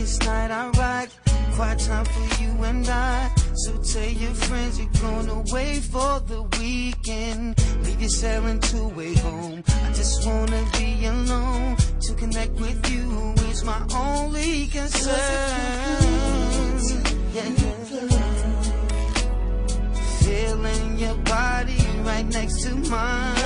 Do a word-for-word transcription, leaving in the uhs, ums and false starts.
this night I rock. Quiet time for you and I. So tell your friends you're going away for the weekend. Leave your sailing to way home. I just wanna be alone. To connect with you is my only concern. Yeah, yeah. Feeling your body right next to mine.